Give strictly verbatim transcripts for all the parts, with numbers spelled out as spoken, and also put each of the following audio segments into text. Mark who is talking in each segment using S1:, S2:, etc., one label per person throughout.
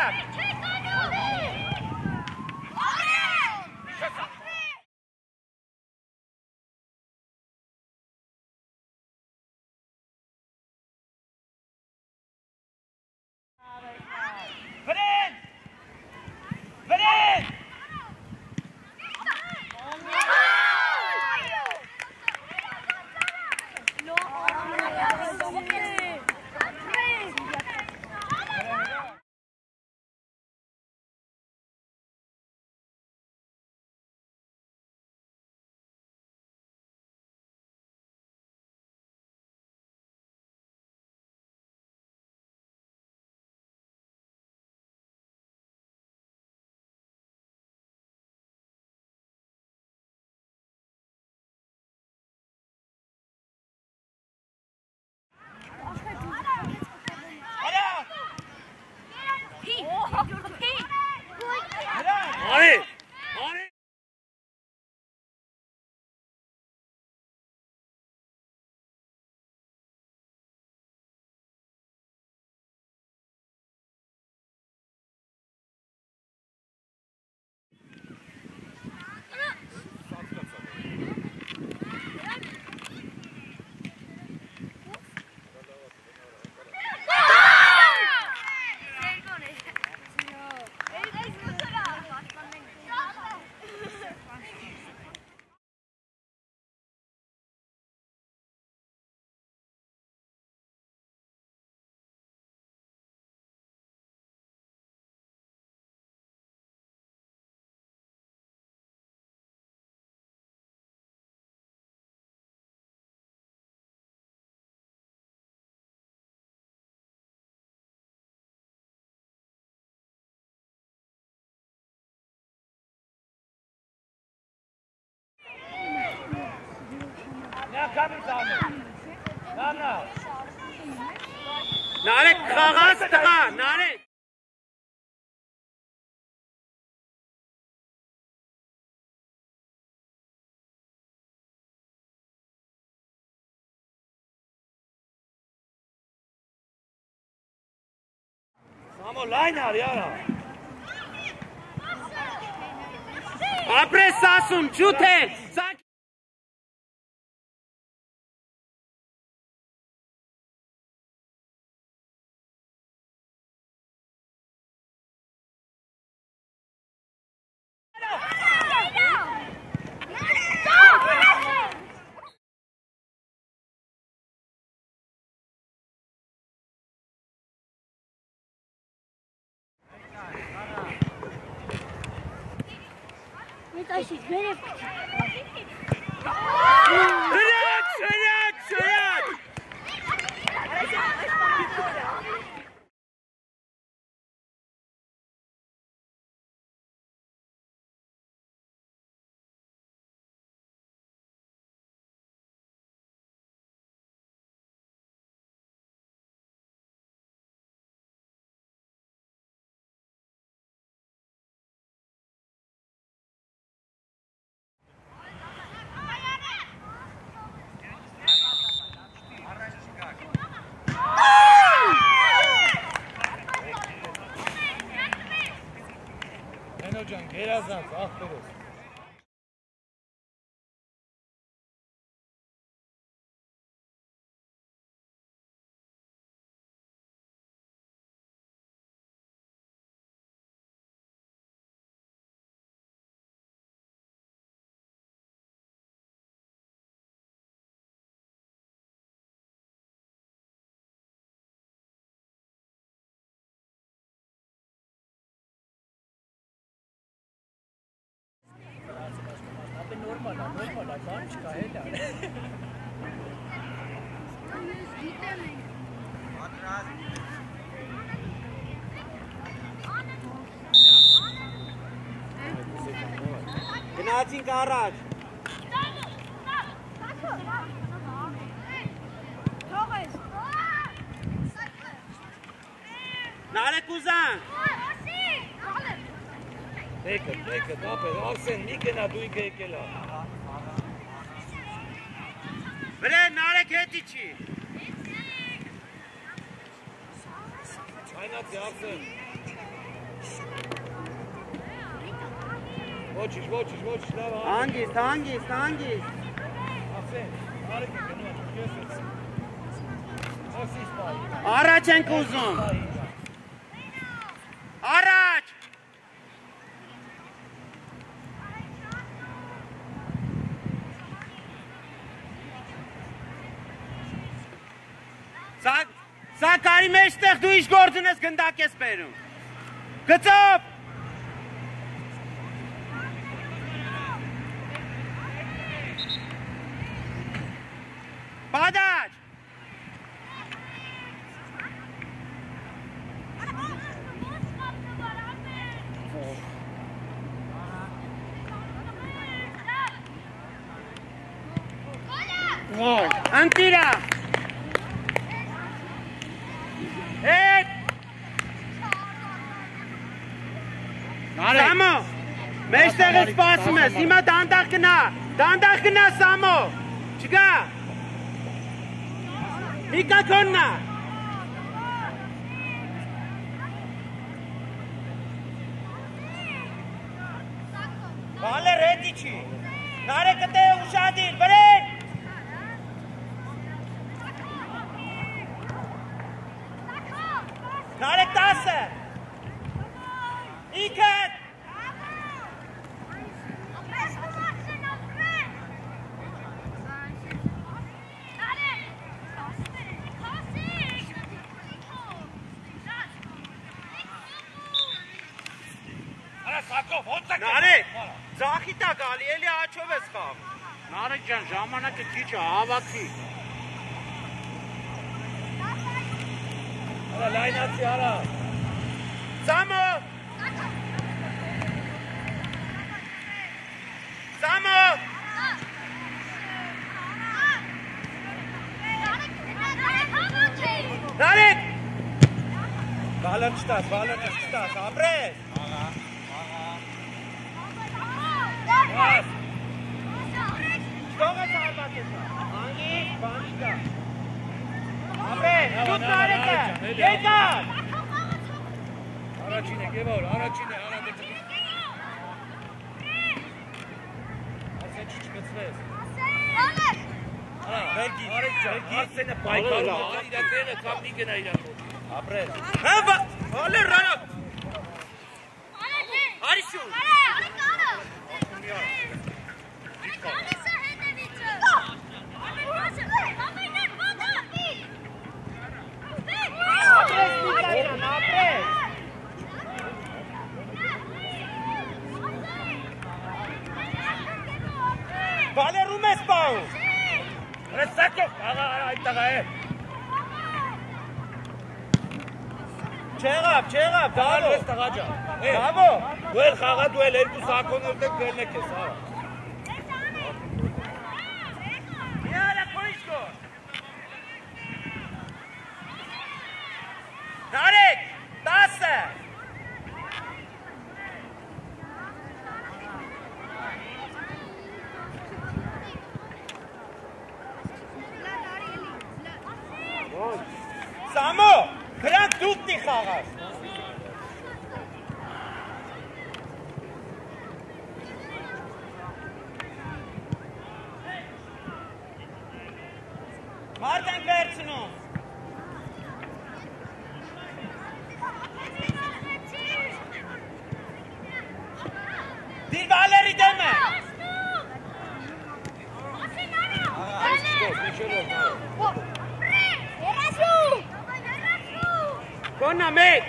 S1: نالك خلاص تقع نالك Vamos, Leiner, Jara. Apre Sasun, Jute.
S2: Als je het binnen...
S1: Şöyle, şöyle, şöyle.
S3: Hocam birazdan aferin. Normal, normal, bančka je da.
S1: Gnacin Karac. Nale Kuzan.
S3: Peket, peket, opet, Arsen, nikena dujke ekela.
S1: Bre, nale Ketici.
S3: Ajnat, Arsen. Ոչինչ, ոչինչ, ոչինչ, լավ է։
S1: Հանգիստ, հանգիստ, հանգիստ։
S3: Ասեն, արեք եք նոր, ես ես։ Ասիս պայի։
S1: Առաջ ենք ուզում։ Առաջ։ Սա կարի մեջտեղ դու իշ գործն ես գնդակ ես բերում։ Գծով։ Բադաչ։ Ընտիրա։ Հետ։ Սամո, մեջտեղ ես սպասում ես, հիմա դանդաղ գնա, դանդաղ գնա Սամո, չգա։ Միկա քոննա։ Բալը ռեդի չի, նարե կտե ուշադիր, բրեն։ Նարեկ տասը, իքըտ, Նարեկ, ձախի տա գալի, էլի աչով ես խաղ։ Նարեկ ջան, ժամանակը քիչ է, հավաքի։
S3: Արա լայնացի արա։
S1: Սամո։ Սամո։ Նարեկ։ Բալը չտաս, բալը չտաս, ապրես։ Ահա։ Չկողը ծարմակ ես, անգի, բանի կա։ Ապրես, շուտ նարեկը, եկար։
S3: Առաջին է, գևոր, առաջին է, արադեցը։ Ասեն չչկծվես։ Արա, վերգի, Արսենը պայքարում է, իրատեղը կապնի գնա իրատող։ Ապրես։
S1: Հա, հալը ռանակ։ Արիշուն։ Բալերում ես պահում։
S3: Ռեսակով, աղա, այդտաղա է։
S1: Չեղավ, չեղավ, դալո։
S3: Ես տղա ջան։
S1: Դավո։
S3: Դու էլ խաղա դու էլ երկու սակոն ուրդեք գերնեք ես, արա։
S1: Միարա կոյիշկո։ Նարեկ, տասը։ Սամո, կրանք դուք տի խաղաս։ Մարդ ենք վերցնում։ Դիր բալերի դեմը։ Կոնա մեկ։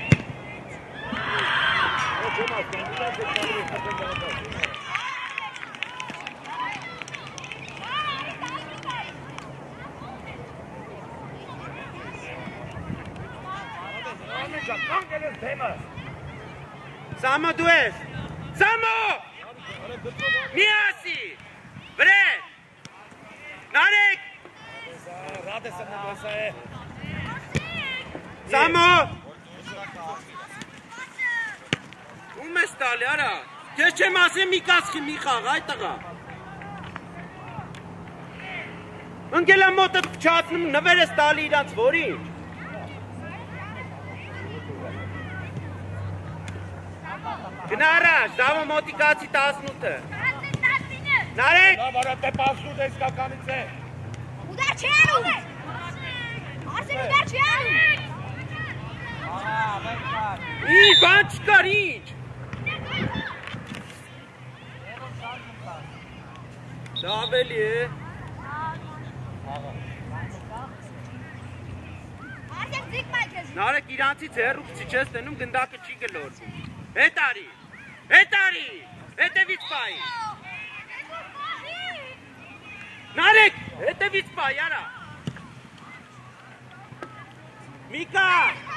S1: Սամո դու ես։ Սամո։ Մի ասի։ Վրեն։ Նարեկ։
S3: Ռադեսը նավասա է։
S1: Սամո։ Ում ես տալի, արա։ Կես չեմ ասեմ մի կասխի մի խաղ, այ տղա։ Ընգելա մոտը չացնում նվեր ես տալի իրանց որի։ Գնարաշ, դավը մոտիկացի տասնութը։ Նարեք։
S3: Լավ, արա դե պասուտ ես կականից է։
S2: Ուդար չի անում։ Արսեն ուդար չի անում։
S1: Ինչ, բան չկար, ինչ։ Դա ավելի է։
S2: Արսեն ձիգ մայքեզ։
S1: Նարեք իրանցից հեռու քիչ չես տենում, գնդակը չի գլորվում։ Հետ արի, հետ արի, հետևից պայի։ Նարեք, հետևից պայի, արա։ Միկա։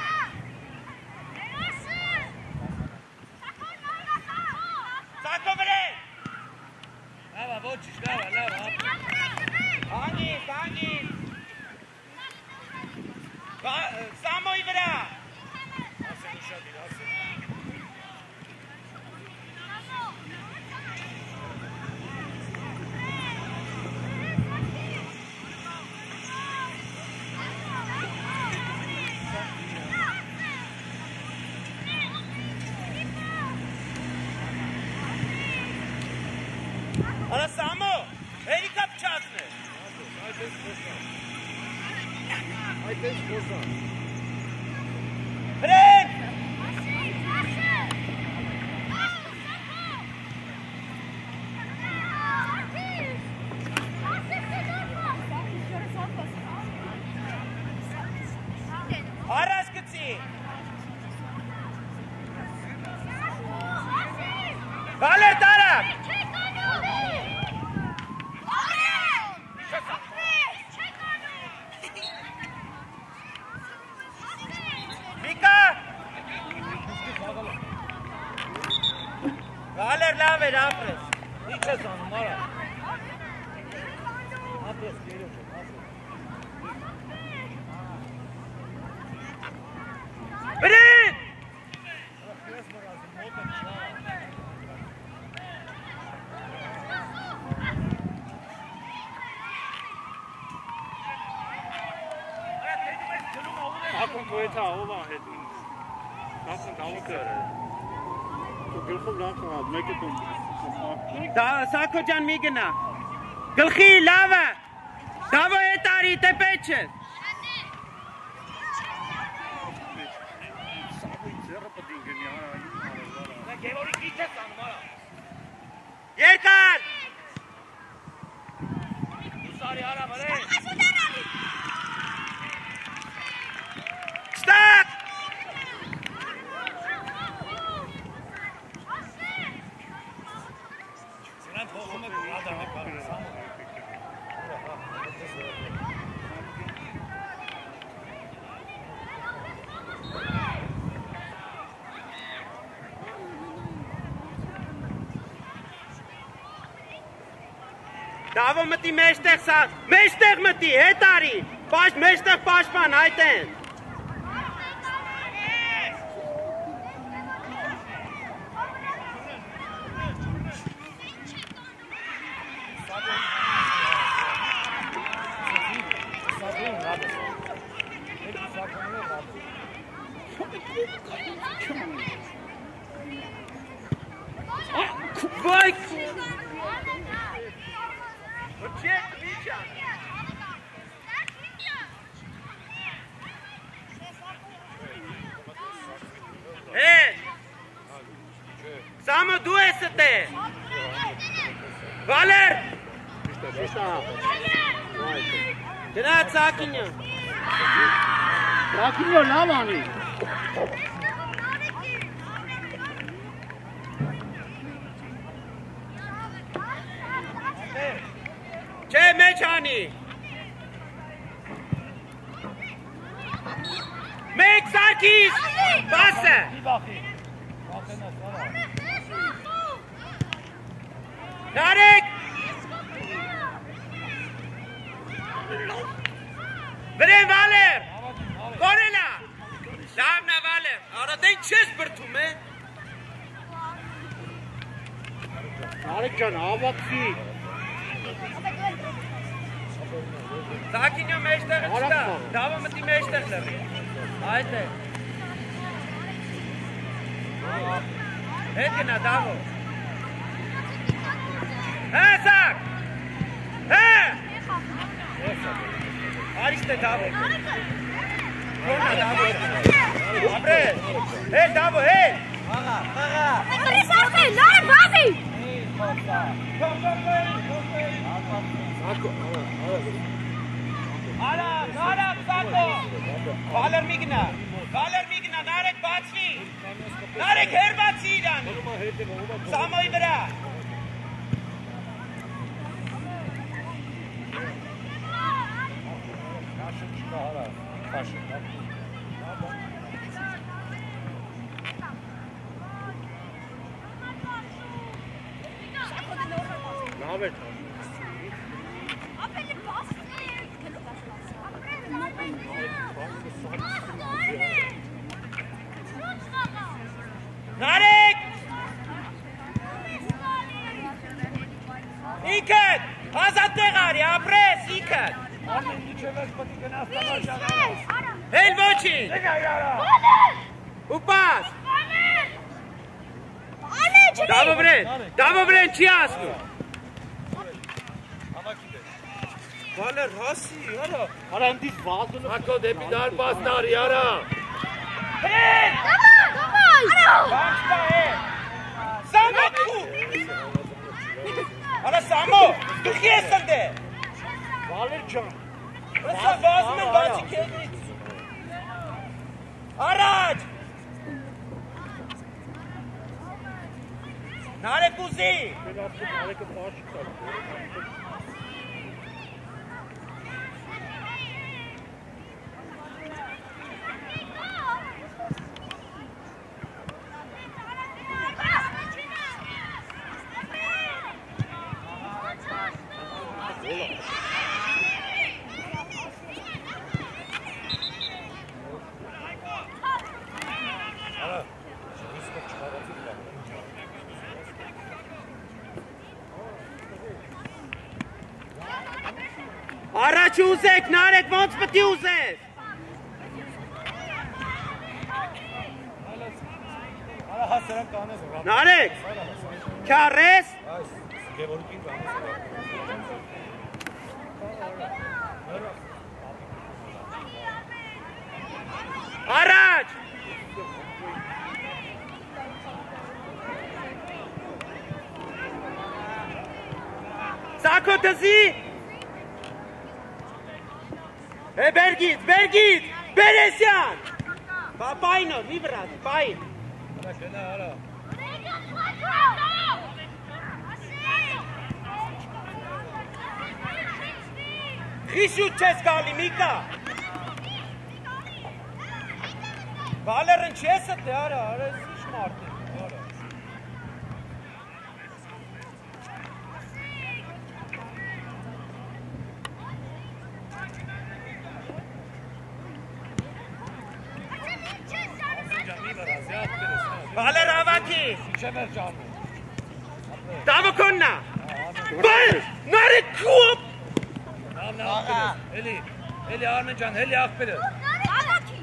S1: Սակո վրեն։
S3: Լավա, ոչիշ, լավա, լավա։
S1: Հանգիս, հանգիս։ Սամոյի վրա։
S3: Ասեն ուշադիր, ասեն։
S1: Արա Սամո, հերիկա փչացն է։
S3: Այդ ես խոսա։ Այդ ես խոսա։
S1: Վրեն։ Առաջ գցի։ Վալեր տարավ։ Միկա։ Վալեր լավ էր ապրես։
S3: Ինչ ես անում, արա։ Ապրես, գերոջ եմ, ապրես։
S1: Վրեն։
S3: Ես մրազում, մոտը չլավ։
S4: Ակում կոյեցա ով ա հետ ինձ, ասն դավը կրը, գլխով լավ խաղադ, մեկը տում,
S1: Սակո ջան մի գնա, գլխի լավը, դավը հետ արի, տե պեչ ես,
S4: սավույն ձերը պտին գնի,
S3: Նա գևորի քիչ ես անում, արա։
S1: երկար,
S3: Ուսարի արա, վրեն։
S1: շտակ,
S3: Սրանք հողում եք ռադար է կարս, համը։
S1: դավը մտի մեջտեղ սա, մեջտեղ մտի, հետ արի, մեջտեղ պաշպան, հայտ են,
S3: Սակոյին ռադը։ Հետ սակոյին է ռադը։
S1: վայ, Չեք վիճան, հետ, Սամո դու ես ըտ է, Վալեր, գնա ծակինյը,
S4: Ռակինյո լավ անի,
S1: չէ մեջ անի, մեկ սակիս, բասը,
S3: Մի բախի։ Բախենաս, արա։
S1: նարեք, վրեն Վալեր, կորելա, լավնա Վալեր, արա դեն չես բրդում է,
S4: Նարեկ ջան, ավակսի,
S1: Սակինյո մեջտեղը չտա, դավը մտի մեջտեղ լրի, այդ է, Հետքնա դավո։ Հեսակ։ Հե։ Արիստե դավո։ Կոնա դավո։ Ապրե։ Հե դավո, հե։ Աղա, աղա։
S2: Մեկրի սախտի, նարը բազի։
S1: Արա, նարա, սակո։ Վալեր միգնա, վալեր միգնա, նարեք բացվի։ Նարեք հեր բացի իրան։ Սամոյի վրա։
S3: Կաշը չկա հարա, կաշը։ Լավ է թան։
S2: Ապելի բասի։
S1: Նարեք։ Իքդ, ազատ տեղ արի, ապրես, իքդ։
S3: Ամեն միջև ես պտի գնաս տղաչանալը։
S1: Հել ոչին։
S3: Դեգա յարա։
S1: Ու պաս։
S2: Ալե, չնի։
S1: Դավո վրեն, դավո վրեն չի ասնում։ Վալեր հասի, արա։
S3: Արա ընդից վազդունը։
S1: Հակո դեպի դարպաս նարի, արա։
S2: Դավայ, դավայ։
S1: Բանչկա է։ Սամո կու։ Արա Սամո, դու ես ընդ է։
S3: Վալեր ջան։
S1: Սա վազում են բացի կեզից։ Առաջ։ Նարեք ուզի։
S3: Դեն ասում արեկը պաշիկ տար։
S1: Առաջ ուզեք, նարեք, ոնց պտի ուզես։
S3: Արա հասերան կանես։
S1: Նարեք, քարես։
S3: Այս, գևորիկին կանես։
S1: Առաջ։ Սակո դզի։ Է բերգիտ, բերգիտ, բերեսյան։ Պայնո, մի վրաց, պայն։
S3: Արա գնա, արա։
S1: Խիշուտ չես գալի, Միկա։ Վալերն չես ըտե, արա, արա, ինչ մարդ է, արա։ Վալեր ավակի։
S3: Իչեմ էր ճամը։
S1: Դավո կոննա։ Բայ, նարի կուապ։
S3: Նամ նա աղպերը, էլի, էլի Արմեն ճան, էլի աղպերը։
S2: Ալաքի։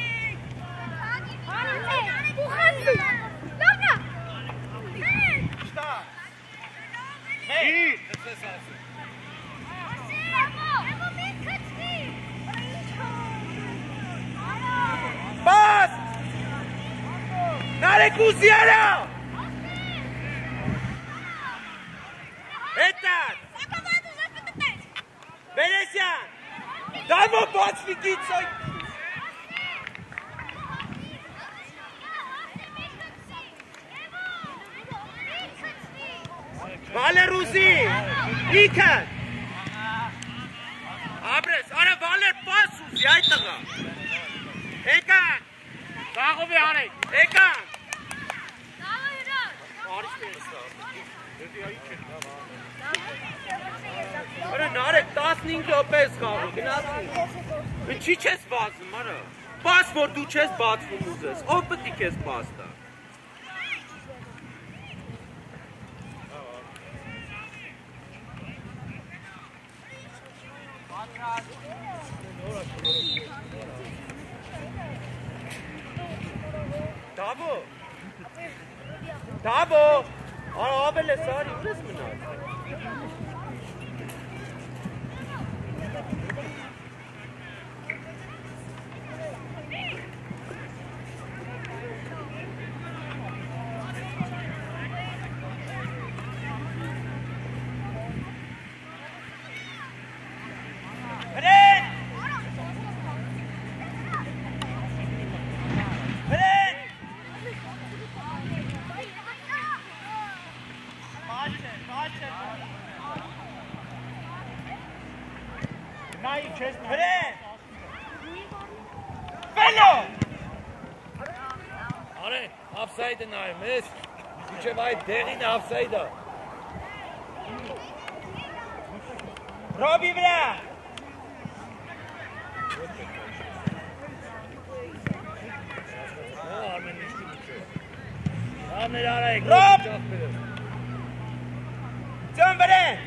S2: Արաթե, ուխանցի։ Լավնա։
S1: Շտա։
S3: Իր, դծես ասում։
S1: Բաս։ Նարեք ուզի արա։ Հետար։ Բերեսյան։ Դավո բացվի գիցոյ։ Վալեր ուզի։ Իքը։ Աբրես, արա վալեր պաս ուզի, այդ տղա։ Էկան։
S3: Դաղովի անեք։
S1: Էկան։ Արա նարեք տասնհինգ րոպե ես խաղում, գնացի։ Ինչի չես բացում, արա։ Բաց որ դու չես բացվում ուզես, ով պետք է քեզ բաց տա։ Դավո։ Davo! Աբել է սարի, ուր ես մնաց։
S3: Offside nai, miss. Dice vai Derin offside.
S1: Robi vra.
S3: Oh, men nicht gut. Ja, mir da rein.
S1: Rob. Jambere.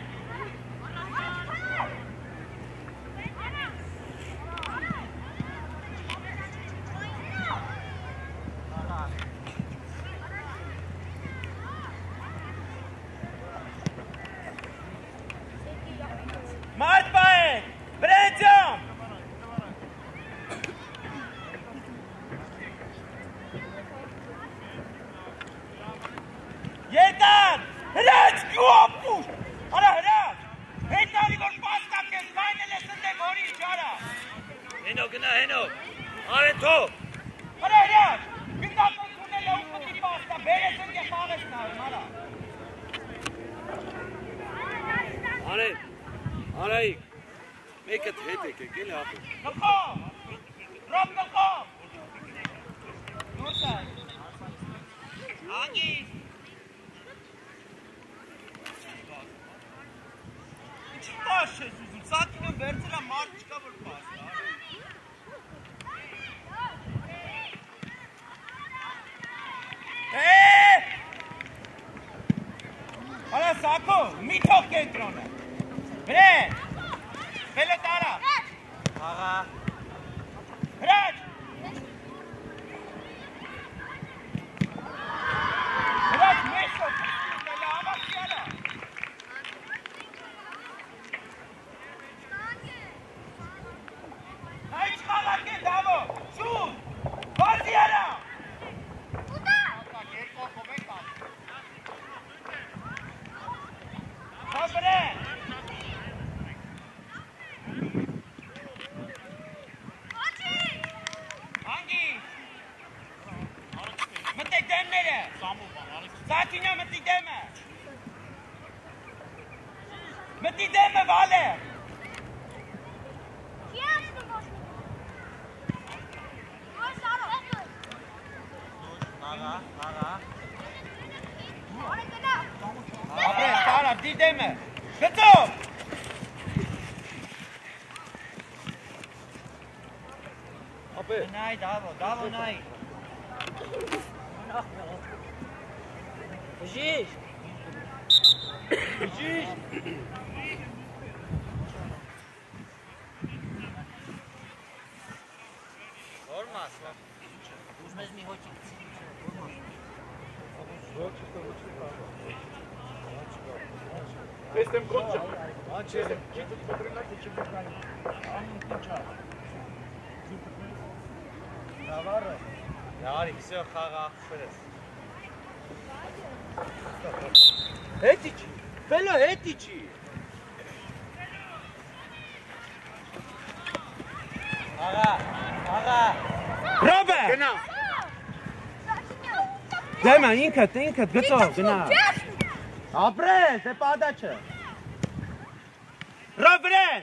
S1: Davo, Davo nai.
S3: Bejiš. Bejiš.
S1: Olmaz.
S3: Uzmez mi hoci?
S4: Jestem krótszy.
S3: Jestem.
S1: Navarro. Yari, все, хага, шерес. Etici. Velo etici. Aga, aga. Robert.
S4: Genau.
S1: Dema, inkat, inkat, готов, genau. Apre, se padače. Robert.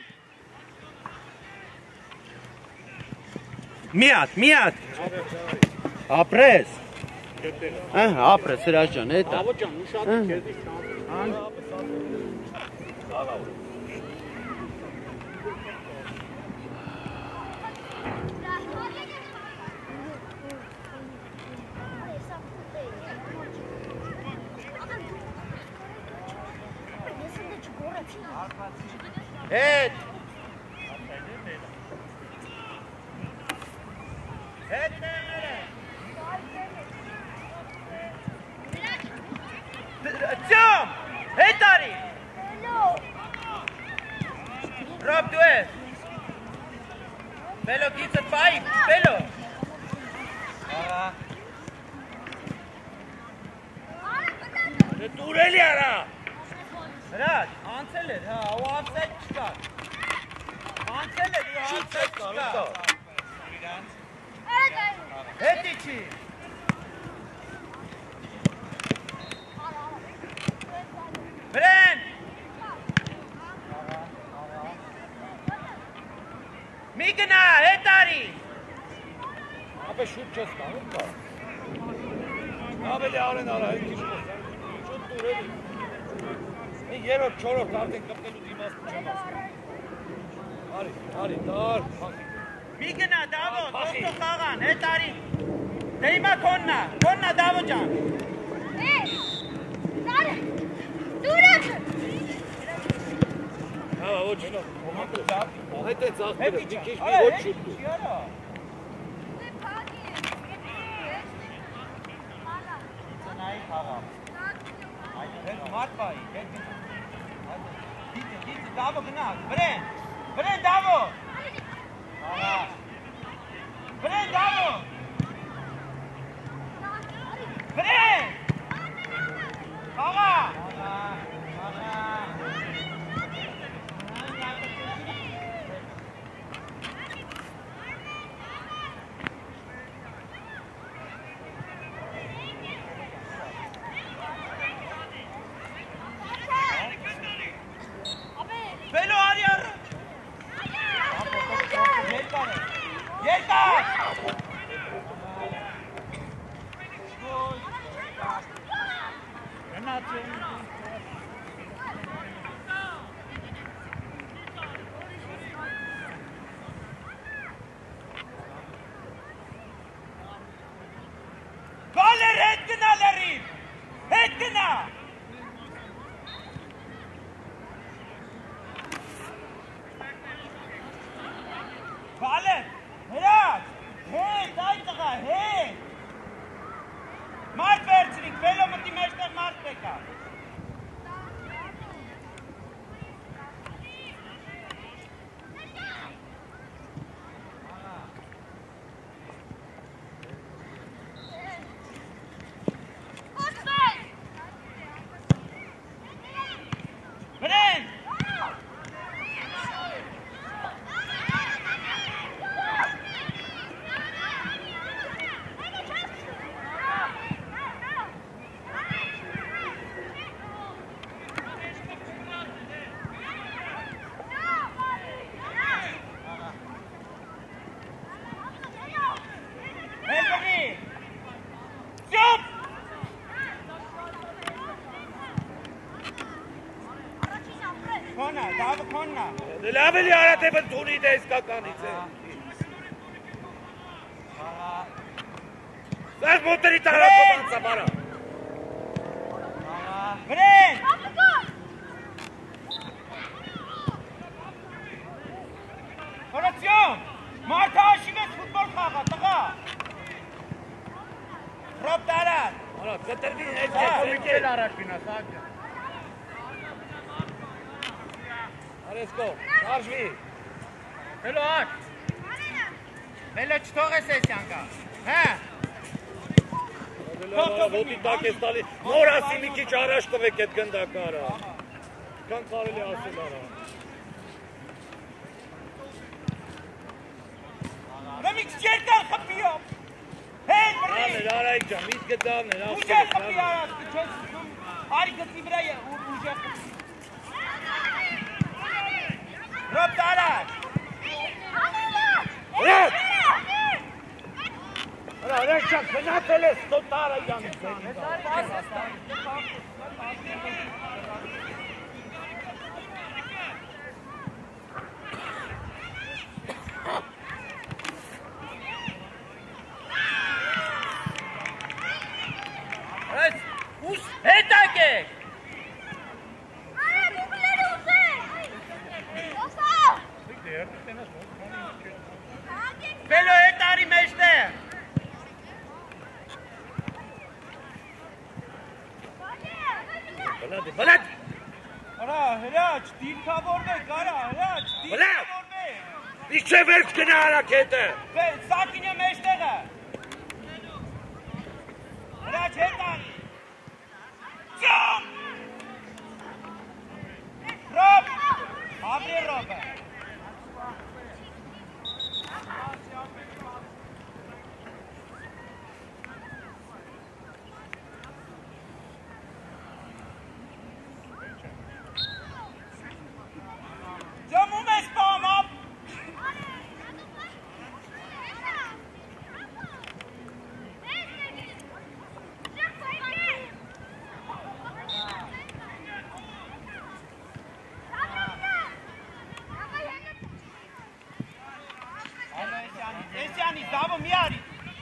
S1: Miat, miat. Apres. Ah, apres, rajan, eta.
S4: Hocam müşahede geldik.
S1: Et. Et. Rob, du es. Bello, geht's at five. Bello.
S3: Tu Reliara!
S1: Rad, ansele, ha, o offset çıkar. Ansele, du offset çıkar. Et içi. Bren! Migna, etari!
S3: Ապե շուտ չես կանում կա։ Ավելի արեն արա, այդ քիչ կոս։ Շուտ տուրելի։ Մի երրորդ, չորրորդ արդեն կպտելու դիմաստ չեմ ասում։ Արի, արի, դար, փախի։
S1: Migna, Davo, Doktor Kagan, etari. Deyma konna, konna Davo can.
S2: Hey! Sare! Durun!
S3: Հա, ոչ, ոմանք ծաղ, այդ է ծաղ
S1: Et
S3: կրը,
S1: içi.
S3: մի քիչ մի ոչ շուտ դու։
S1: Nay Kagan. Het maat bij. Het Gitse, gitse, Davo genau. Bren! Bren, Davo! Bren, Davo! Bren! Kagan! Bello Arya! Yerkar! Yerkar! Galler Hedgena Larry! Hedgena! Galler! Herat! Hey, daytaga, hey! Mart verçlik, Bello mit die Meister Mart Becker. Bren! Elberi! Jump! Konna, Davo Konna.
S3: Դե լավ էլի արա թե բնթունի դե իսկականից է։ Սաղ մոտերի տարակով անցապարա։
S1: Bren! Horatio! Marta Hashim's futbol խաղա, տղա։ Rob Darat.
S3: Արա, կտրվի հետ
S1: Հա,
S3: կոմիկել առաջ գնա, սաղ։ Արեսկո, արժվի։
S1: Bello aç. Bello չթող ես ես յանկա։ Հա։
S3: Ոտի տակ ես տալի, նոր ասի մի քիչ առաջ կվեք էդ գնդակը արա։ Կան կարելի ասել արա։
S1: Remix Jerkan kapıyor. Hey Bren!
S3: Աներ, արայք ջան, միտ գտավներ,
S1: Uca kapıyor arası. Çok harikası buraya uca. Rob Darat.
S3: Ռետ! Արա, արայք ջան, գնացել ես տոտարը յանից ձենի։
S1: Us hetake. Bello etari meşte.
S3: Բլադ, բլադ։
S1: Արա, հրաչ, դիրքավորվեք, արա, հրաչ, դիրքավորվեք։
S3: Ինչ չէ վերջ գնա հարակետը։
S1: Սակինը մեջտեղը։ Հրաչ հետ անի։ Ճոմ։ Ռոբ, ապրի ռոբը։ Ճոմում ես պամ, ապ։ Esjani, Zavo mi ari.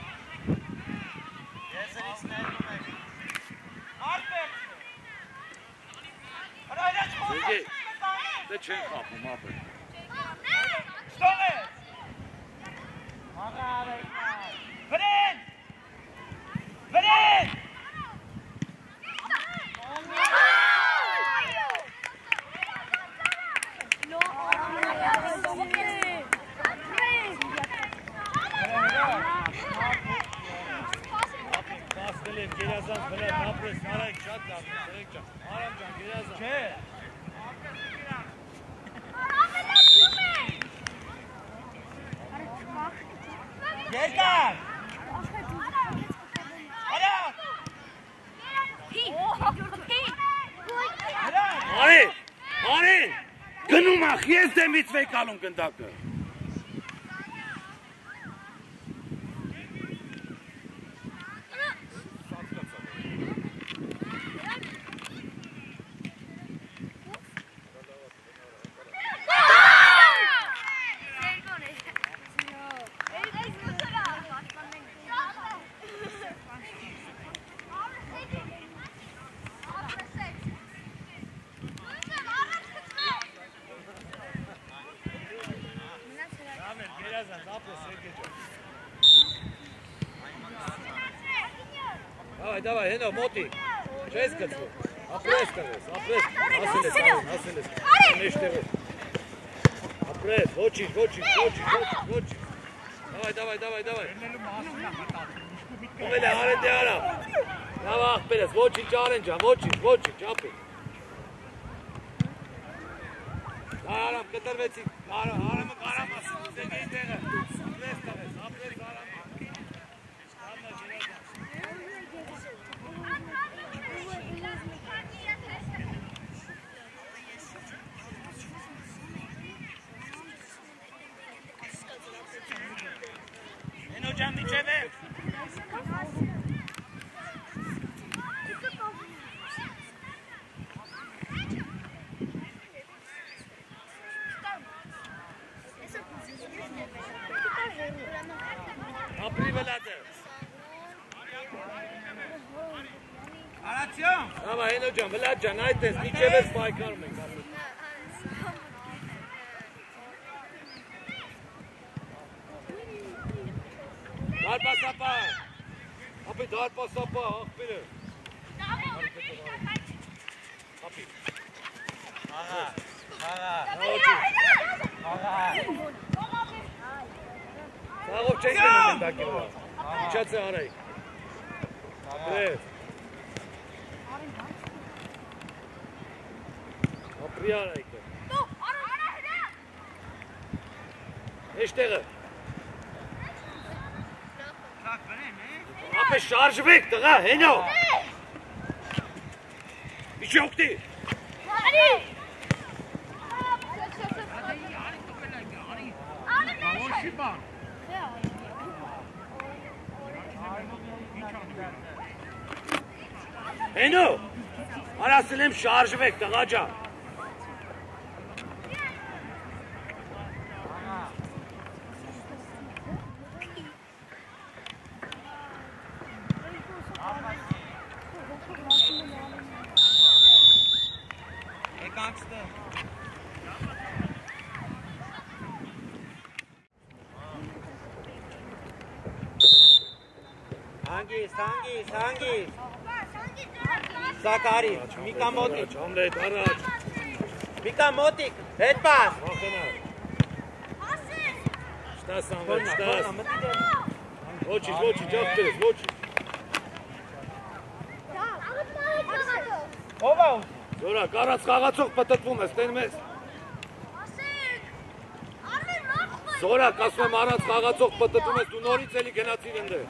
S1: Jesenic nedim ek. Arper. Ara ilaç koy.
S3: De çen kapım abi.
S1: Stole. Fren. Fren.
S3: Gelin, gelazan falan, ne yapıyorsun? Arayın, şart lazım, gerekçe. Aramcan, gelazan.
S1: Che. Yeter. Ara.
S3: Arın, arın. Gınuma, xiyezde mitvey kalın gındakı. Давай, давай, Heno, moti. Českacu. Apres kaves, apres. Asiles, asiles. Nešte. Apres, vočić, vočić, vočić, vočić, vočić. Давай, давай, давай, давай. Umele arende ara. Davah peles, vočić, arenca, vočić, vočić, api. Aram, kadar veci. Aram, aram, aramas. Zege izlege. Apres kaves, apres aram.
S1: Hocam içeri.
S3: Apri velate.
S1: Arasyon.
S3: Ama Heno hocam, velate, naites, niçeves baykarmı. Darpa sapa. Abi darpa sapa, akbili. Abi.
S1: Aha. Aha. Aha.
S3: Sağ çekmeyin belki var. İçerisi arayın. Evet. Apriya arayın. İşte. Abi şarjı bekle ha, Heno. Bir şey yok değil. Heno. Arasılım şarjı bekle kaca.
S1: Sangi, Sangi, Sangi. Sakari, Mika Modric.
S3: Hamlet, araç.
S1: Միկա մոտիկ, հետ պաս։
S3: Շտաս Սամվել, շտաս։ Ոչինչ, ոչինչ, աղբերես, ոչինչ։
S1: Ով է ուզում։
S3: Զորա, կարած խաղացող պտտվում ես, տենում ես։ Զորա, կասում եմ առած խաղացող պտտվում ես, դու նորից էլի գնացիր ընդեր։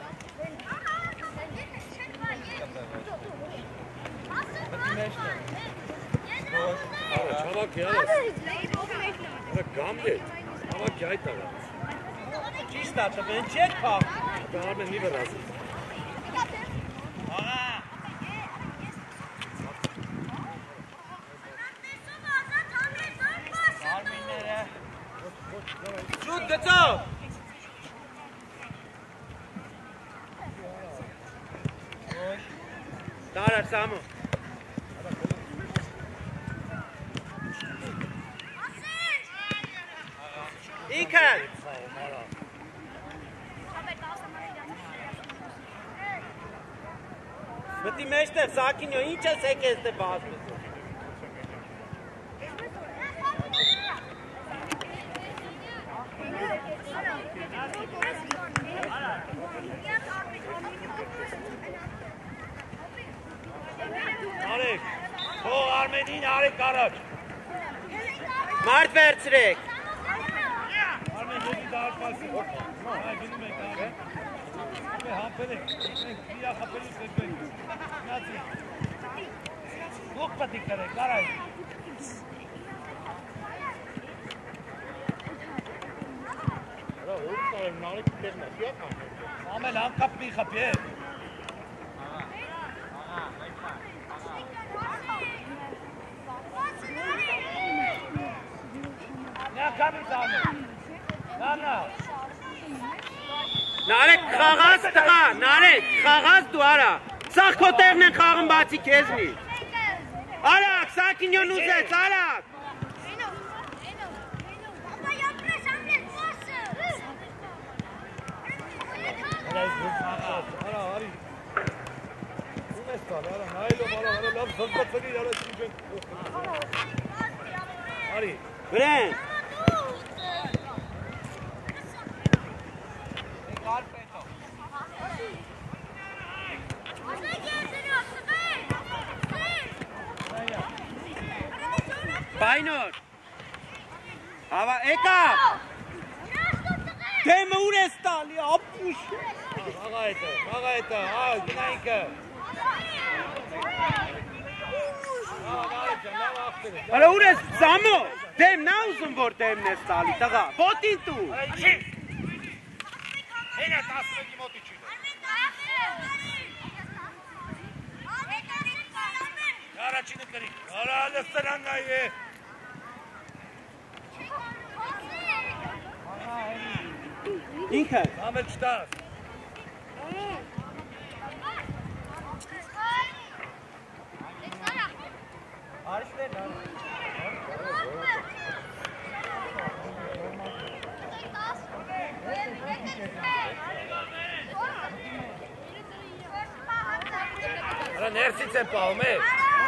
S3: Արա, չավակի արաս։ Արա, գամդ է, չավակի այդ արա։
S1: Ճիշտ է, տվեն չեք պաղ։
S3: Ատա արմեն մի վրազի։
S1: Շուտ գծով։ Տարար Սամո։ Իքան։ Մտի մեջտեղ Սակինյո, ինչ ես եկես դե բազմում։
S3: Արեք, թող Արմենին արեք առաջ։
S1: Մարդ վերցրեք։
S3: Արմեն յետի դարդ պասի։ Այ գնում եք արը։ Համպել եք, մենք պիա խապելուց եք ենք։ Նացի։ Լուկ պատիկ կարեք, կարայ։ Արա, որ կարեմ նարեք տերնա, պիա կամպել։ Ամել հանկապ մի խապի է։ Նա կամից ամել։ Նա նա։
S1: Նարեկ խաղաս տղա, նարեկ խաղաս դու արա, սաղ քո տեղն են խաղն բացի կեզնի։ Արակ, Սակինյոն ուզեց, արակ։
S3: Արա, արի։ Ում ես տալ, արա, նայելով, արա, արա, լավ զլգացելի, արա, ինչ են։ Արի։
S1: Վրեն։ Բայնոր։ Հավա, եկավ։ Դեմը ուր ես տալի, ապուշ։
S3: Աղա հետը, աղա հետը, հա, գնայինքը։
S1: Արա ուր ես Սամո, դեմ նա ուզում որ դեմն ես տալի, տղա, ոտին տու։
S3: Ինչի։ Հենա տասնեկի մոտի չի։ Առաջինը կրի, արա լստրան նայ է։
S1: Ինքը։
S3: Ամել չտաս։
S1: Արիշներ նա։
S3: Արա ներսից են պահում է։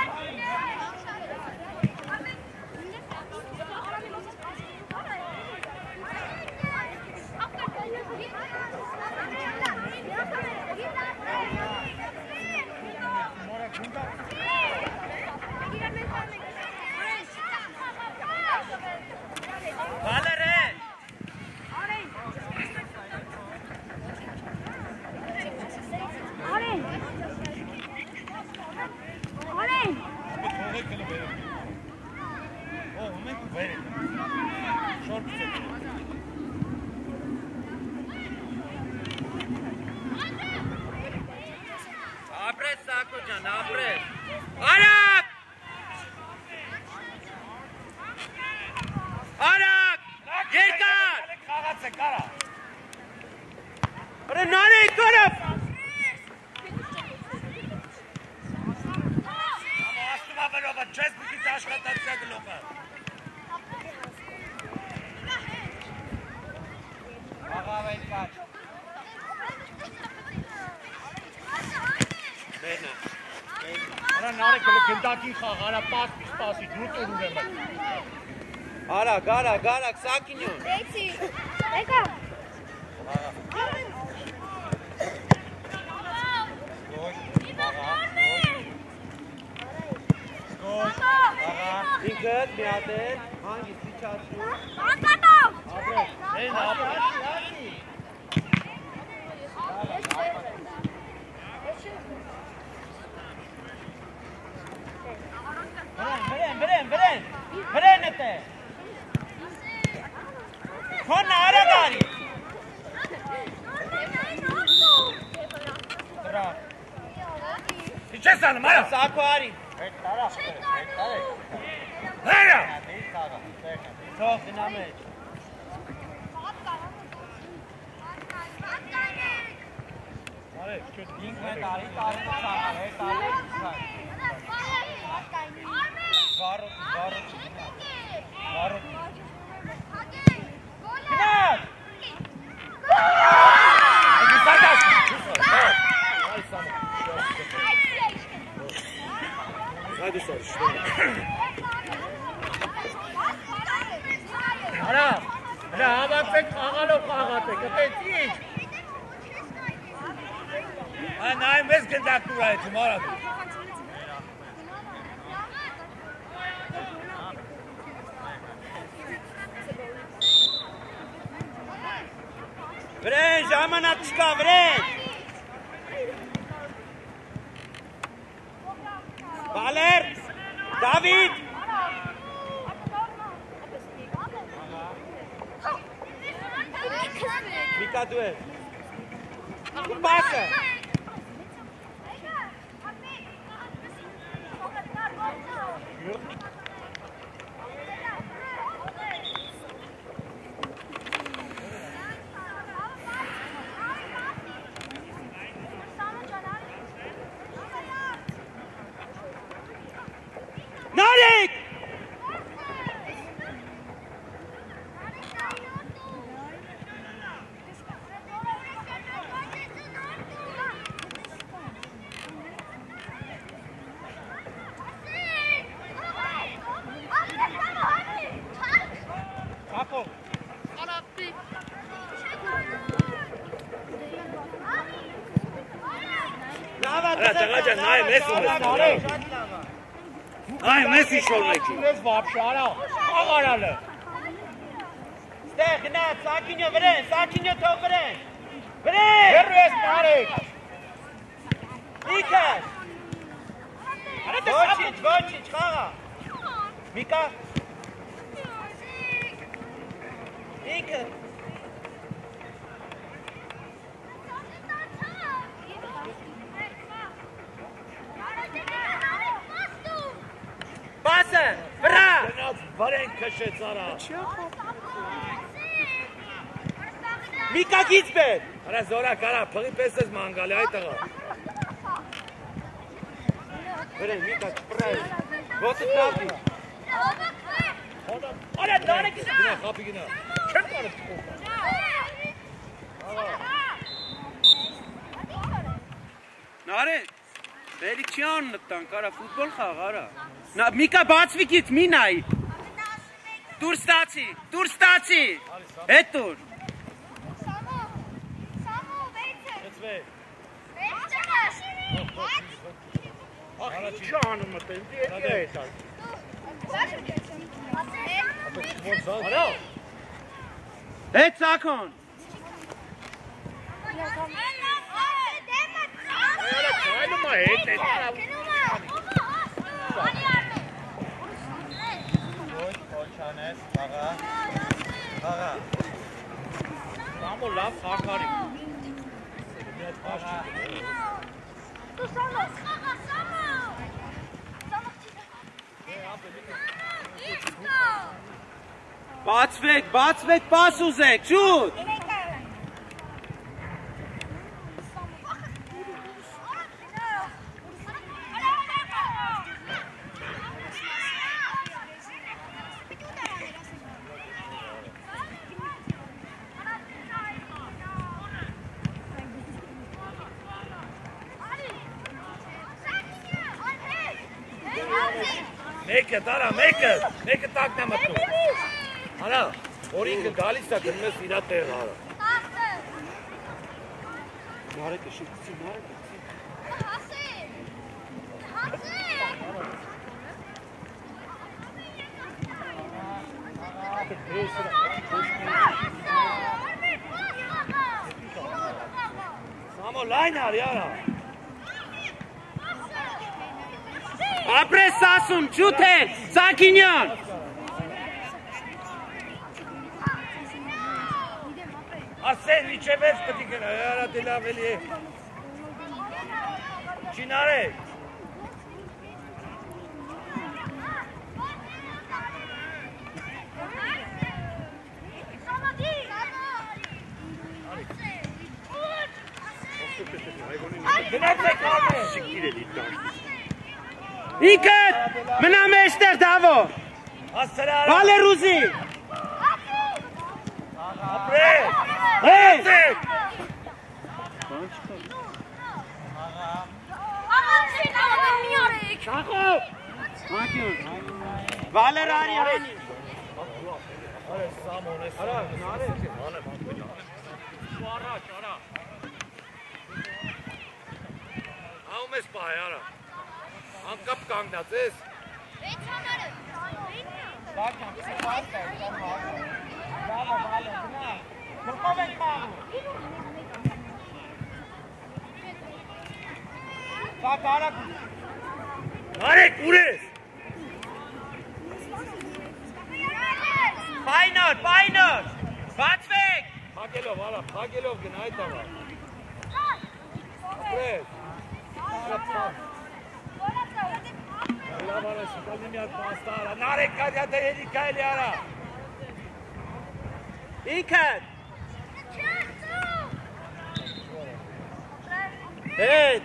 S1: Ապրես Սակո ջան, ապրես։ Արակ! Արակ! Երկար!
S3: Խաղաց է կարա։
S1: Արա նարեկ կարավ։
S3: Աստում ավելովը, չես միկից աշխատացյա գլոպը։
S1: Աղավայլ կաչ։
S3: Արա նարեկը գնդակին խաղ, արա պաս
S4: պասի, դու տուր ուրեմն։
S1: Արագ, արագ, արագ, Սակինյոն։
S2: Էցի։ Եկա։
S1: Ինքդ մի հատ է, հանգիստ իջացու։
S2: Անկատով։
S1: Ապրես,
S4: Են ապրես։
S1: Վրեն, վրեն, վրեն, վրեն է տե։ Քոնը արագ արի։ Դրա։
S3: Ինչ ես անում, այո։
S1: Սակո արի։
S3: Հերա։
S1: Թող դնա մեջ։
S4: Արեք, չոտ
S1: Ինք մեն տարի, տարի ծաղար, հեր տարի ծաղար։ Վարոտ, վարոտ, վարոտ։ Գնաց։
S3: Այդի սարդաշ։ Այդի սարդաշ։ Արա, հրա հավատեք, աղալով խաղատեք, ըտենց ինչ։ Այն այն մեզ գնդակտուր այդի, մարատ։
S1: Վրեն, ժամանակ չկա, վրեն։ Բալեր, Դավիթ։ Միկա դու ես։ Ու պասը։ Նարիկ!
S4: Ակո։
S3: Արա, տղա ջան, նայ մեզ ու մեզ, արա։ Այ մեզ իշորնեքի։
S4: Մեզ վապշա, արա, աղարալը։
S1: Ստեղ գնաց, Սակինյո վրեն, Սակինյո թող վրեն։ Վրեն!
S4: Հերու ես նարեք։
S1: Իքար! Ոչինչ, ոչինչ, խաղա։ Միկա։ Իքը։ Պասը, վրա։
S3: Գնաց վարեն քշեց, արա։
S1: Միկա գից բեր։
S3: Արա զորակ, արա, փղի պես ես մանգալի, այ տղա։
S1: Վրեն, Միկա, չպրայ։ Ոտը տավի։
S3: Արա, դարեք ես։ Գնա, խապի գնա։ Չեմ կարև չկոպա։
S1: Նարե, բերի չի աննտ տանք, արա, ֆուտբոլ խաղ, արա։ Միկա բացվի գից, մի նայի։ Դուր ստացի, դուր ստացի։ Հետ դուր։
S4: Արա չի անում մտել, դի է դա։ Արա։
S1: Հետ Սակոն։
S4: Արա չայնում է հետ է։
S1: Քոչանես, աղա, աղա։
S4: Սամո լավ խաղարի։
S1: Բացվեք, բացվեք, պաս ուզեք, շուտ։
S3: Make it, Ara, make it. Make it tak nema tu. Ara, orինքը գալիս է գնում ես իրա տեղ, Արա։
S1: Նարեկը շիքցի, նարեկը։
S2: Հասի։
S3: Samo line արի, Արա։
S1: Ապրես Սասուն, Ջութեր, Սակինյան։
S3: Ասեն միջևես պետք է գնա, Արա դե լավ էլի է։ Չինարեք։ Գնացեք արմե։
S4: Շիկիր էլի դաշտի։
S1: Ինքդ, մնա մեջտեղ դավո։
S3: Ասել Արա։
S1: Վալերուզի։
S3: Ապրես։
S1: Հեյ։ Շախով։ Մակյուն։ Վալեր արի արի։
S3: Արա Սամոն է։ Արա, նարե։ Անե, մանկուն։ Առաջ, արա։ Ահում ես պահ, Արա։ Անկապ կանգնած ես։
S2: Վեց համարը։
S3: Նարեք, ուր ես։
S1: Պայնոր, պայնոր, բացվեք։
S3: Հագելով, Արա, հագելով գնա այդ աղա։ Ապրես։ Լավ արա, շիկալնի միակ պաստա արա, նարեք կադյա դե հերիկա էլի արա։
S1: Ինքդ։ Հետ։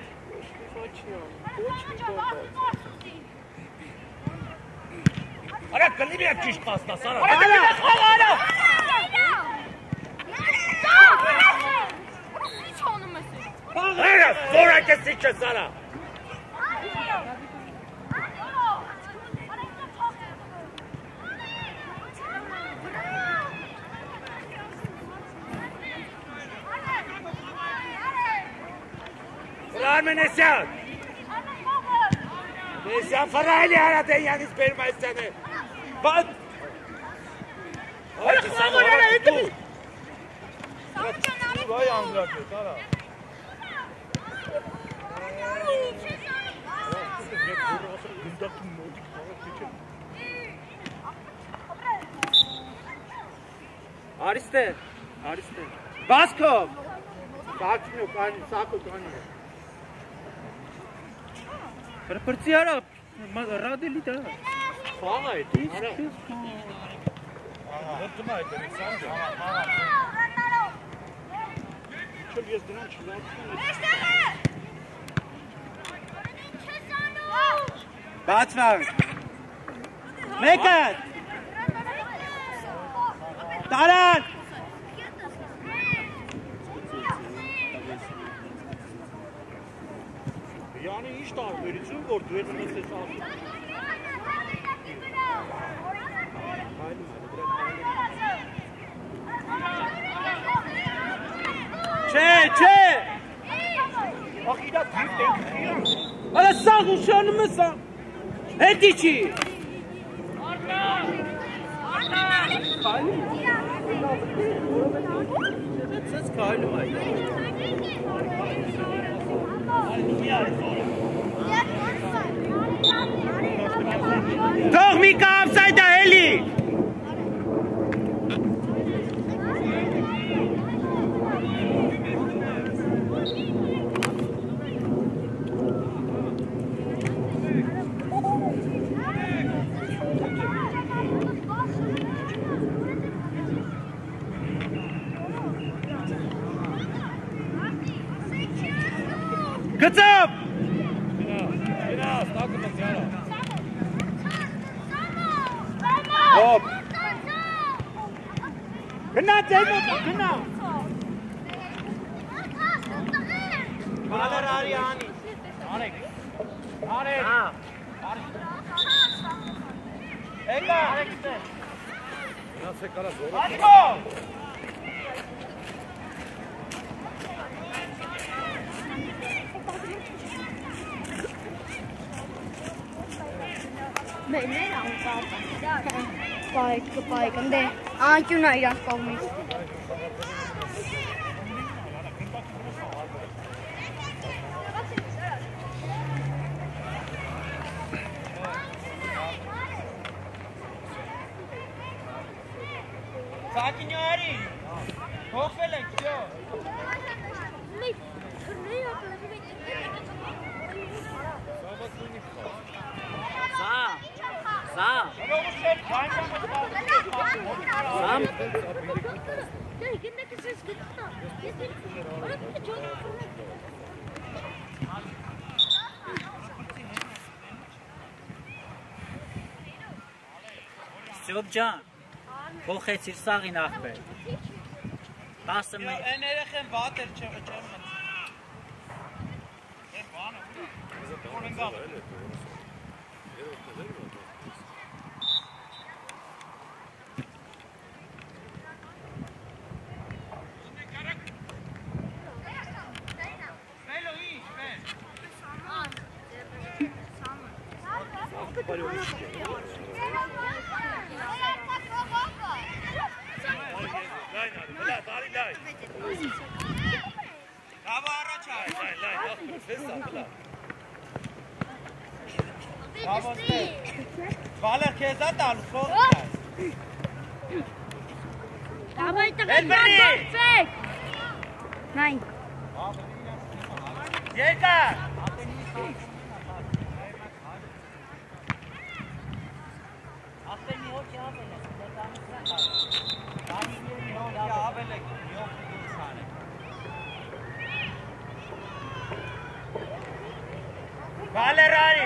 S3: Արա, կլի միակ ճիշտ պաստաս արա։
S1: Արա,
S3: Արա, որակ ես իչես արա։ Արմենեսյան։ Նեսյան վրայլի արա դենյանից բերում այստեն է։ Բատ։ Այդի սամոր արա հետո։ Վայ անգրակ է, տարա։
S1: Արիստե, արիստե։ Վասկով։ Սակնյո, կանի, սակո կանի։ Պրպրծի արա, ռադելի դա։
S3: Խաղ է դա, արա։ Հոտում է դա, սամջա։ Չեմ ես դրան չլացում է։
S1: Բացվանք։ Մեկդ։ Տարան։
S4: Յանի ինչ տարբերություն որ դու ես մտես ասում։
S1: Չէ, չէ։
S4: Ախ իրա դիպ դենք։
S1: Արա սաղ ուշանում է սաղ։ Հետի չի։ Կայլում։ Ձեզ կայլում այդ։ Թող մի կապսայդ է էլի։ Գծով։
S3: Գնա, ստակը մծյարա։
S1: Հոպ։ Գնա ձեր մոտ, գնա։ Վալեր արի անի։
S3: Արեք, արեք։
S1: Հա։
S2: Արեք։
S1: Եկա։
S3: Գնացեք արա զորը։
S1: Ալկո։
S2: Մեններ անկապ։ Պայք, պայք, ընդ է անկյուն է իրաց կողմից։
S1: Սակինյարի, հոգվել ենք, յո։ Սա, սա։ Սամ։
S5: Սյոբ ջան, փոխեցիր սաղին ախպեր։ տասը
S1: Յո, են երեխեն վատ էր չեմ մտի։ Բալեր քեզ է տալու, խորտ է։
S2: Դավայ տղան գործեք։ Նայն։
S1: Եկա։ Բալեր արի։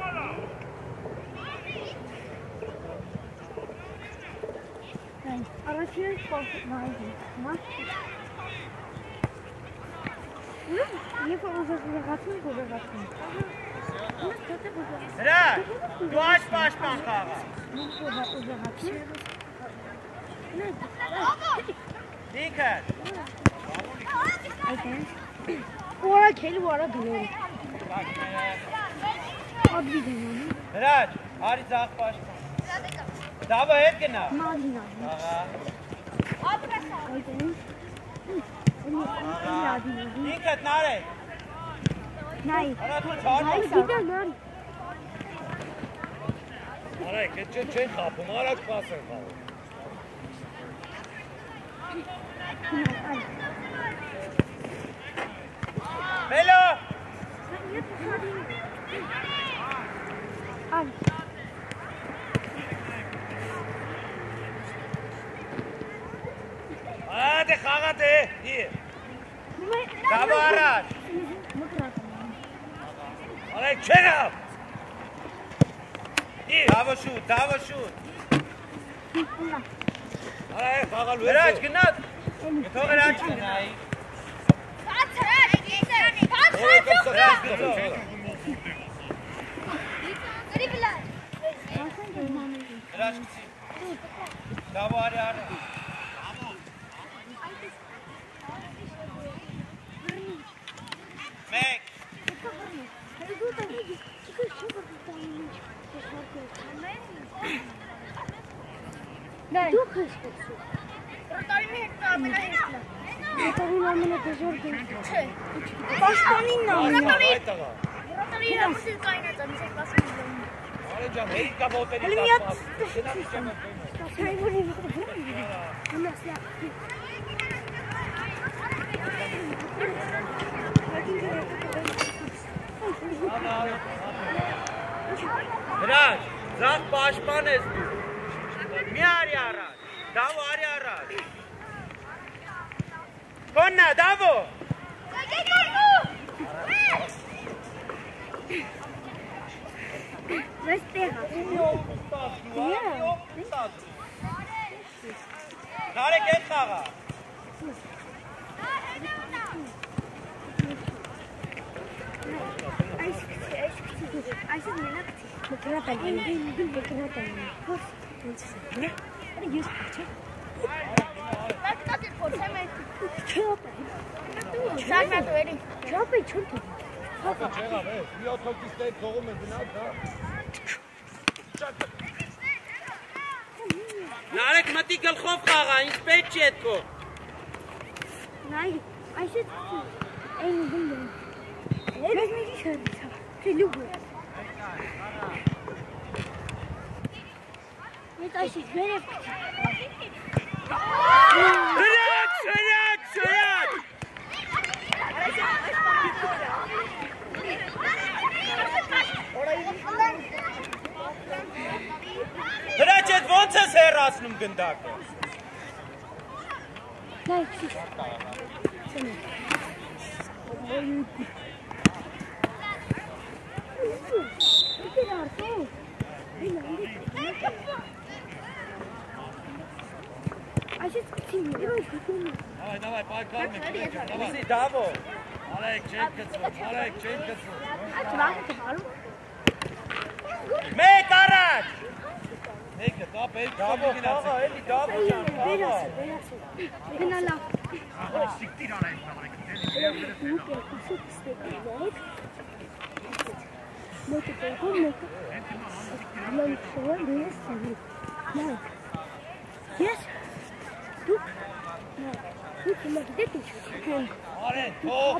S2: Առաջին խոսք նայի, մաս։ Եվ ուզես ուզեղացում, ուզեղացում։
S1: Հրա, դու այս պաշպան խաղա։
S2: Ուզեղացում։
S1: Դիքր։
S2: Այդ են։ Ուարա կելու ուարա դլորի։ Ադվի դենում։
S1: Հրաչ, արի ձաղ պաշպան։ Դավը հետ գնա։
S2: Մադինա։ Այդ են։
S1: Ինքդ նար է։
S2: Նայ։
S1: Հրա դու չար
S2: Նայ, գիտե նար։
S3: Արեք, այդ չեն չեն խապում, արակ պաս են խաղում։
S1: Բելո։
S2: Այ։
S3: Ադե խաղատ է, իր։
S1: Դավը առաջ։
S3: Արեք չեն հապ։
S1: Դավը շուտ, դավը շուտ։
S3: Արեք խաղալու է։
S1: Հրաչ գնաց։ Թող հրաչ գնայի։
S2: Կաց հրաչ, գիտանի, կաց
S3: Օրը կը
S2: հրաչ
S3: սրած գծո։
S2: Գրի բլա։
S1: Հրաչ գցի։ Դավը արի արի։ Մեկ։
S2: Դու քշկեցու։ Ռոտարինի հետ ամենա հեշտն է։ Ռոտարինը ամենա դժվար գործը։ Չէ։ Պաշտպանինն է։
S3: Այդ տղա։
S2: Ռոտարինը մսիլ կայնած է, մսիլ պասպան։
S3: Արեն ջան, հետ կա մոտերի
S2: Հələ մի հատ
S3: տասը։ Գնա չեմ ակույնը։
S2: Հայվորի ունասյա։
S1: Հրաչ, ձաղ պաշպան ես դու։ Մի արի առաջ, դավո արի առաջ։ Կոննա, դավո։
S2: Ես տեղա։
S1: Նարեք հետ խաղա։
S2: Այս քցի, այս քցի, այս մենակ քցի։ مكرات العين مكرات العين بص تنسى أنا يوسف ما كنت الفرصة ما تشوفي شايف ما توري شوفي شوفي
S3: بیا تو کیسته توم می‌بینید
S1: نارك ما تيجي الخوف خاغا يسبيت شيتكو
S2: ناي عايشة أين بندم لازم يجي شهر في لوبو يتعيش جرب
S1: سريع سريع سريع هراجت وانت سير راسنم قنداك
S2: لا يكفي سنة عشان كتير
S3: давай давай пойдем давай
S1: دافو
S3: Alek çekilsin Alek çekilsin
S1: ميك أراج
S3: Neyse daha pek
S1: دافو خاغا اللي دافو شان خاغا
S2: هنا لا Yes. Look. No. Look, look, this is.
S3: Alek top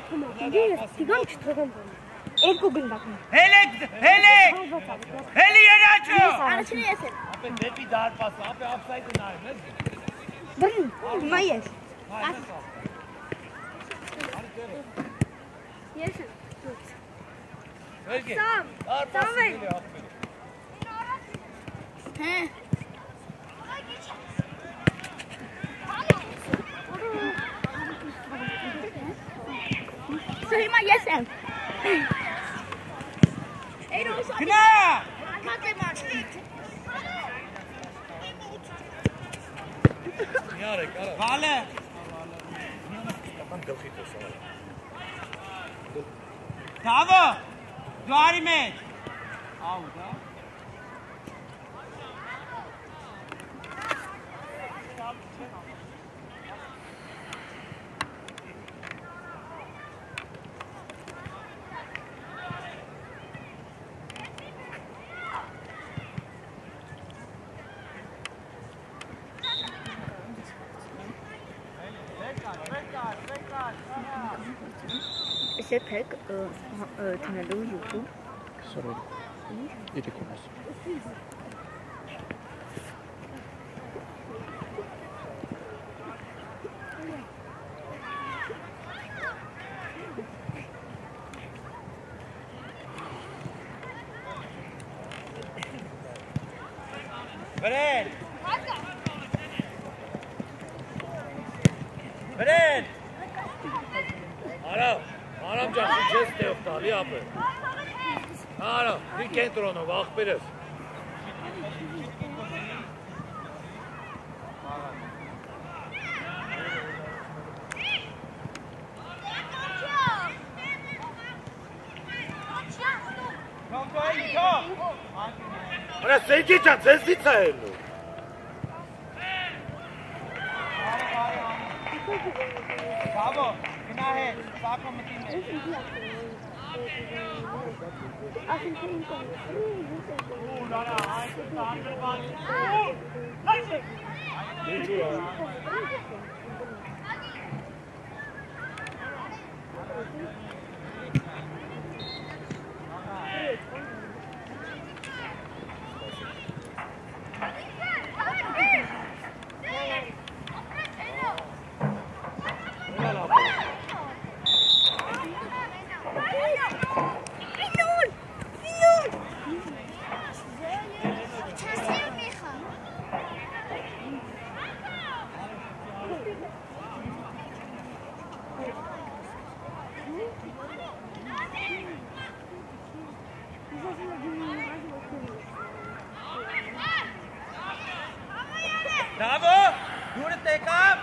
S2: Eko gındak mı?
S1: هلك هلك هلي يا راجو
S2: Ana şunu yesin.
S3: Abi ne bir dar pas abi upside down ne?
S2: Bırın. Mayes. Yesin.
S3: Özge.
S2: Tamam.
S3: Dar pas
S2: Tamam.
S3: geliyor aferin.
S2: He. Söyleme yesin.
S1: كنا
S3: Yarek ara.
S1: فعلا
S3: Tam kalkıyor sonra.
S1: دافو دواري ميك عودة
S2: C'est pek tanıdığı YouTube.
S6: Sorry. İyi konuş.
S1: برين برين
S3: Ara. Aramca jest te oftali abi. Ara. Bir kentrono bak biraz. Ara seyircican sessiz sayın.
S1: دافو كنا هي ساكو متين دافو دور التيكاب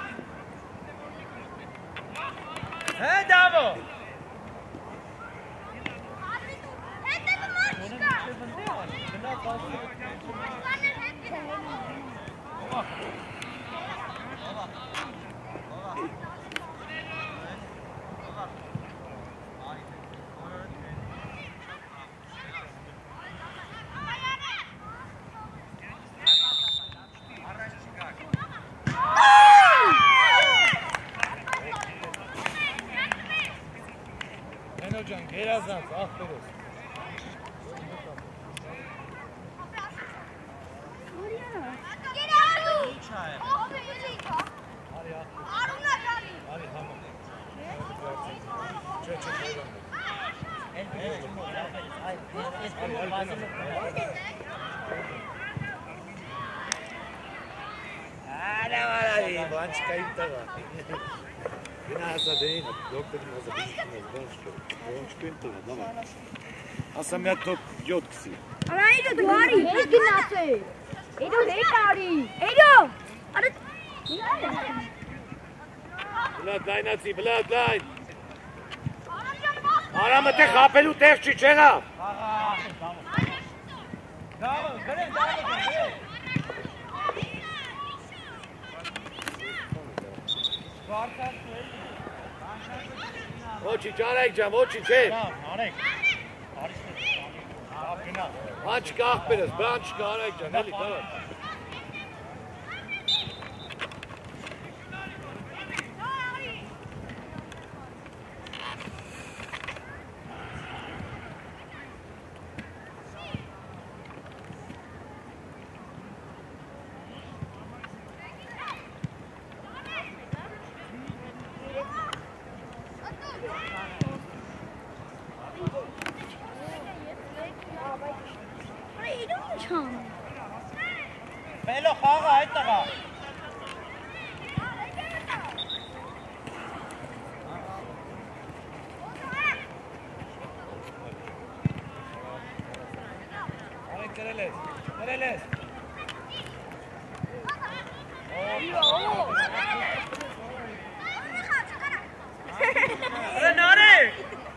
S1: ها دافو
S3: Hocam birazdan aferin. Hadi tamam. Çek çek oradan. Hala var abi. Bu an çıkayım da var. Bina zadej, doktor ima zabiški na zgončku. Zgončku im to doma. A sam ja to jotksi.
S2: Ale idu do Ari, idu na te. Idu hej Ari. Idu. Are
S3: Vlad, daj naci, Vlad, daj. Arama te kapelu tešči, čega? Oči, Arek, cam, oči, če?
S4: Arek.
S3: Mačka, ahperes, brančka, Arek, cam, neli, kavat.
S5: Bello, xağa, ayt dağa.
S3: Arek, tereles, tereles.
S1: Ulan Arek!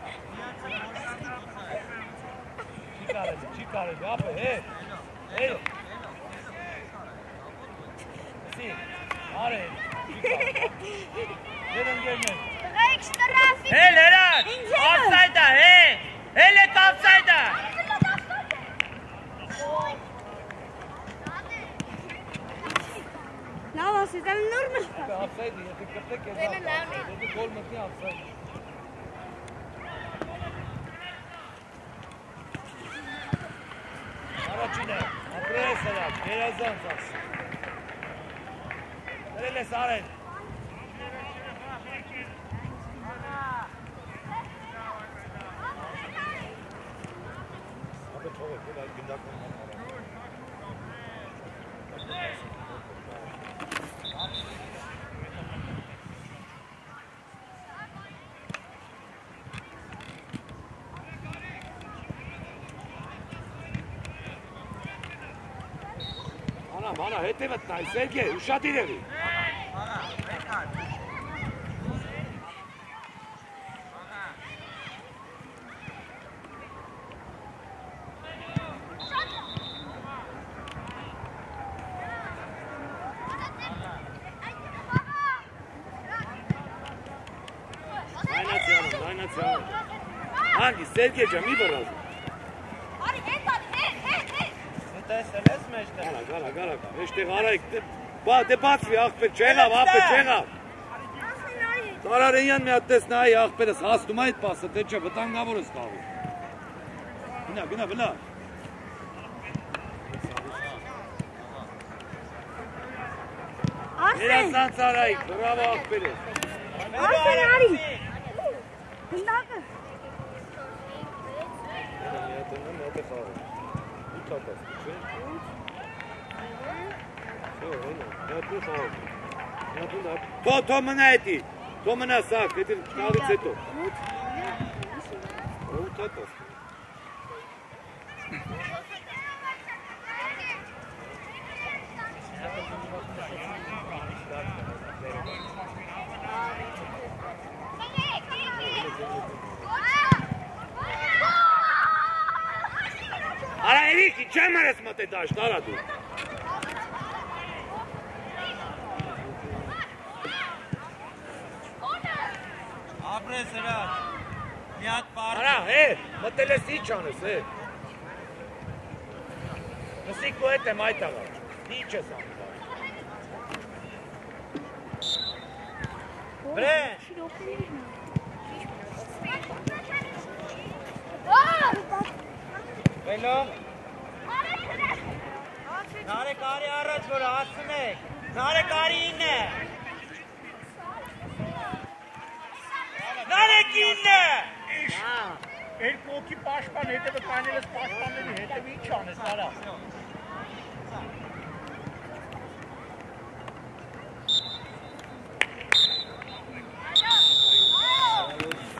S3: Çıkarız, çıkarız, yapı, hey. Hey. Si, Arek, çıkarız. Neden gelmez?
S1: Hey Lerat! Offside'da, hey! Hey let offside'da!
S2: La vas a estar enorme.
S3: Hapsaydı, yatık yatık ya. Benim nerede? Dedi gol mekini hapsaydı. Araçine, apreye selam, birazdan saksın. Nerele Saren? Abi çok güzel, gündak Ana, bana hetemet nay, Sergey, uşat ileri. Dajnac Janom, dajnac Janom. Hangi, Sergey, mi do razum. Gala, gala, gala. Ešte Arek, ba, te bacvi, ahper, čega, ahper, čega. Tararen yan mi attes nahi, ahperes, hastumayit pasa, teče, batan gavoruz kavu. Bina, bina, bina. Biraz san Saray, bravo ahperes.
S2: Aferin Ari. Bundaka. To, to mna eti, to mna sak, eti kavice to. Ovo to. Ara Eriki,
S3: Մոտի, չեմ արես մտե դաշտ, արա դու։
S5: Ապրես հրա, մի հատ պարդ։
S3: Արա, է, մտել ես ինչ անես, է։ Նսիկ ու հետ եմ այդ աղա, ինչ ես անում։
S5: Վրեն։ Վելո։ Նարե կարի առաջ, որ հասնեք, նարե կարի ինն է։ Նարեկ ինն է։
S4: Երկու օքի պաշպան հետևը կանել ես պաշպանների հետևը ինչ անես, արա։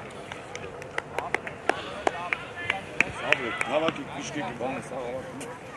S3: Հավաքի, կիշկեկի բան ես աղավաքում։